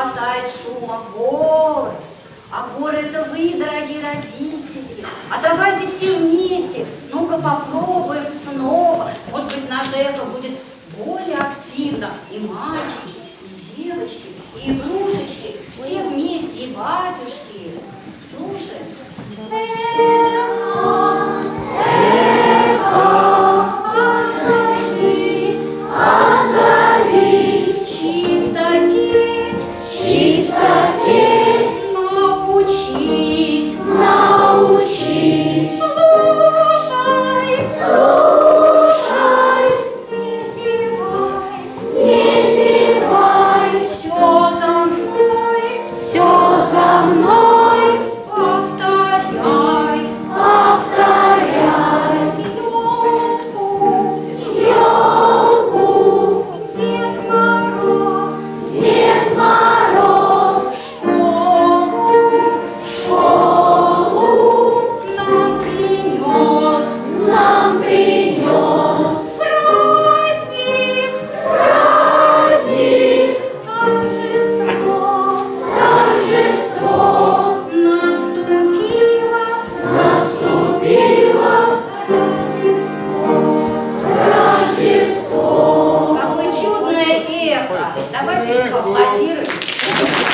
хватает шума гор. А горы — это вы, дорогие родители. А давайте все вместе, ну-ка попробуем снова. Может быть, наше эхо будет более активно. И мальчики, и девочки, и игрушечки, все вместе, и батюшки. Слушаем. Эхо, эхо, отзовись, отзовись, чисто петь, чисто петь. Научись, научись, слушай, слушай, не зевай, не зевай, все за мной, повторяй, повторяй, елку, Дед Мороз, школу нам принес праздник, праздник, торжество, торжество, наступило Рождество. Какое чудное эхо! Давайте поаплодируем.